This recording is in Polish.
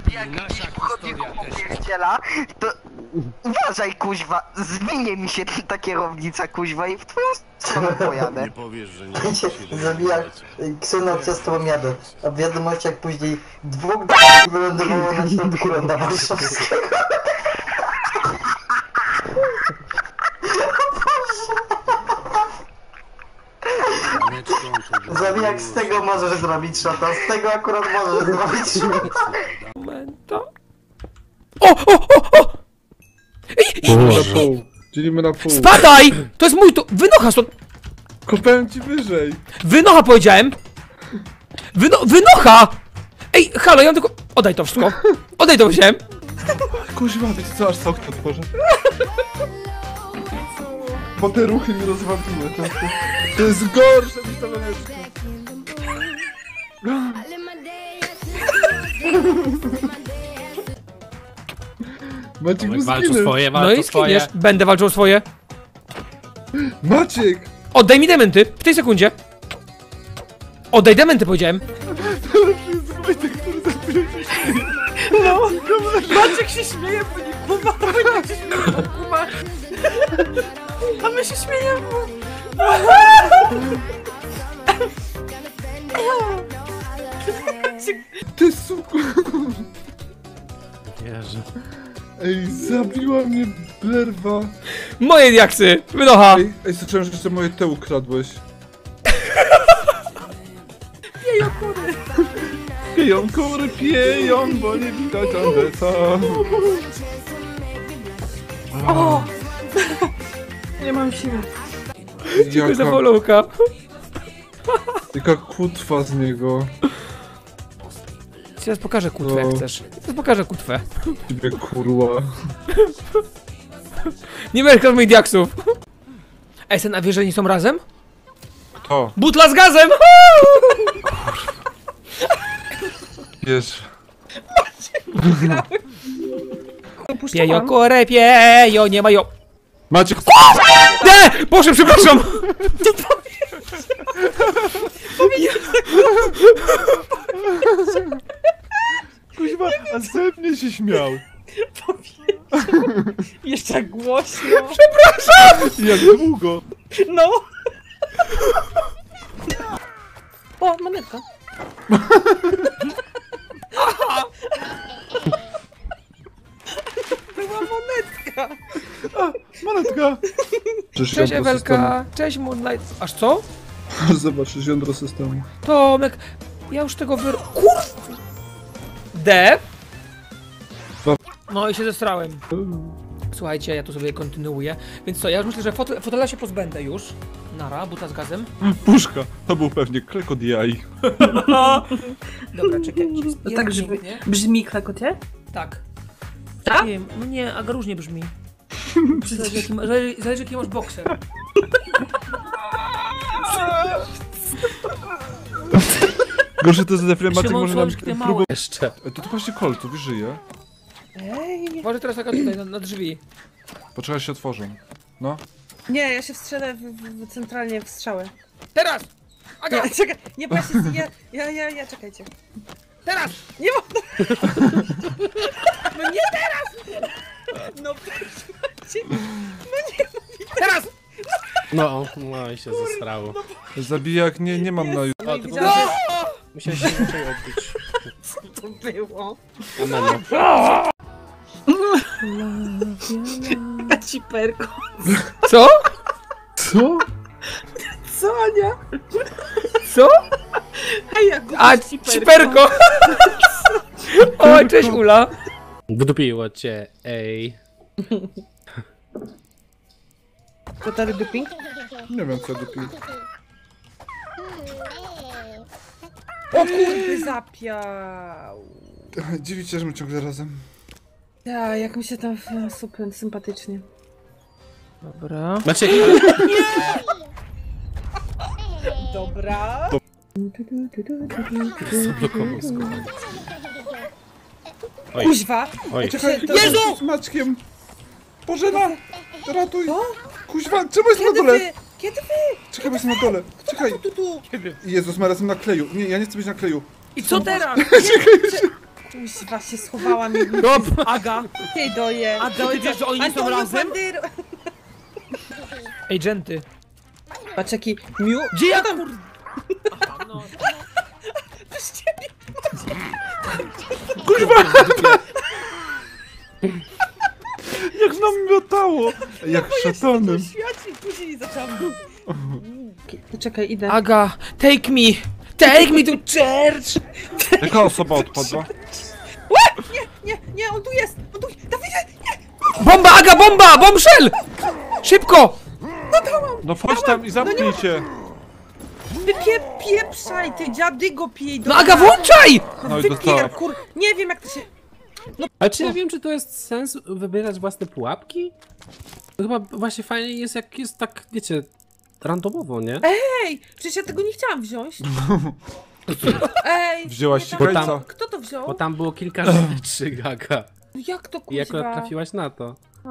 jak gdzieś w chodniku popierdziela, to uważaj kuźwa, zmieni mi się ta kierownica kuźwa i w twoją stronę pojadę. Nie powiesz, że nie Zabija Ksenocja z tobą jadę. A w wiadomościach później dwóch wylądowało na środku Ronda Warszawskiego. Zabijak, z tego możesz zrobić szota, z tego akurat możesz zrobić szota. Momento. O! Dzielimy na pół. Dzielimy na pół. Spadaj! To jest mój, to... Wynocha stąd! Kopałem ci wyżej. Wynocha powiedziałem! Wynocha! Ej, halo, ja mam tylko... Oddaj to wszystko. Oddaj to wziąłem. Kuźwa, wiecie co, aż okno otworzę. Bo te ruchy mi rozwabiły. To jest gorsze niż ta laleczka. Maciek, bo Walczą zginę. swoje, No walczą i swoje. skiniesz. Będę walczył swoje. Maciek! Oddaj mi dementy. W tej sekundzie. Oddaj dementy, powiedziałem. No, Maciek się śmieje, bo nie kuma, Wojtek się śmieje, bo kuma. A my się śmiejemy. Ty suko! Jezu. Ej, zabiła mnie blerwa. Moje diaksy. Wynocha. Ej, słyszałem, że jeszcze moje te ukradłeś. Pieją kury, pieją, bo nie widać Andesa. O! Nie mam siły. Dziękuję za followka. Jaka kutwa z niego. Teraz pokażę kutwę, jak No. chcesz. Teraz pokażę kutwę. Ciebie kurwa. Nie merkasz moich diaksów. Esen, a wiesz, że nie są razem? Kto? Butla z gazem! Wiesz. Piejo, kore, piejo, nie mają. Maciek! Nie! Boże, przepraszam! Kuźwa, a ze mnie się śmiał. Jeszcze głośno. Jak długo? No. O, monetka. Była monetka. Monetka! Cześć Ewelka, cześć Moonlight. Aż co? Zobaczysz jądro systemu. Tomek, ja już tego Kur... D? No i się zestrałem. Słuchajcie, ja tu sobie kontynuuję. Więc co, ja już myślę, że fotela się pozbędę już. Nara, buta z gazem. Puszka! To był pewnie krekot jaj. Dobra, czekaj. To tak brzmi klakocie? Tak. Tak? Nie wiem, no nie, aga różnie brzmi. Zależy jaki masz bokser. Gorsze to jest deflematyk, Szymon może nam Słowik, ty mały. próbować. Jeszcze. To właśnie kolców, żyje. Ej. Może teraz taka tutaj, na drzwi. Poczekaj, się otworzą. No. Nie, ja się wstrzelę centralnie w strzałę. Teraz! Aga! Nie, czekaj, nie patrzcie, ja, czekajcie. Teraz! Nie mogę! No nie teraz! No Maciek, Teraz! No i się zestrało. Zabijak, nie mam na... O, tylko musiałeś się inaczej odbić. co to było? Ameno. Ciperko. Co? Co? Co, Ania? Co? Ej, jak A, ciperko! O, cześć Ula! Wdupiło cię, ej. Total duping? Nie wiem co dupi. O kurde, zapiał. Dziwicie, że my ciągle razem. Ja, jak mi się tam super sympatycznie. Dobra. Maciek, Dobra. zablokował skórę. Oj. Kuźwa! Oj. Czekaj, To- Jezu! Z Maćkiem! Bożena! Ratuj! Co? Kuźwa, czemu jestem na Kiedy dole? wy? Kiedy wy? Czekaj, bo jestem na dole. Czekaj. Tu. Jezus, Mara, jestem na kleju. Nie, ja nie chcę być na kleju. I co teraz? Czekaj, jeszcze. Kuźwa, się schowałam i Aga! nie doje. A ty wiesz, że oni nie są Antonio razem? Bandeiro. Agenty. Patrz jaki miu... Gdzie ja tam? kur... Aha, no. Z ciebie. Jak nam miotało! Jak szatanem. Świat i później zaczęłam... Poczekaj, idę. Aga, take me! Take me to church! Jaka osoba odpadła? Nie, on tu jest! On tu... Dawid, Bomba, Aga, bomba! Bombshell! Szybko! No wchodź tam i zamknij się. Wypieprzaj, ty dziadygo pij do... No Aga, włączaj! No i dostała. kur... Nie wiem jak to się... Ale czy ja wiem, czy to jest sens wybierać własne pułapki? To chyba właśnie fajnie jest, jak jest tak, wiecie, randomowo, nie? Ej, przecież ja tego nie chciałam wziąć. Ej, Wzięłaś nie, cikajca. Kto to wziął? Bo tam było kilka rzeczy, Gaga. Jak to I akurat kuźwa? trafiłaś na to.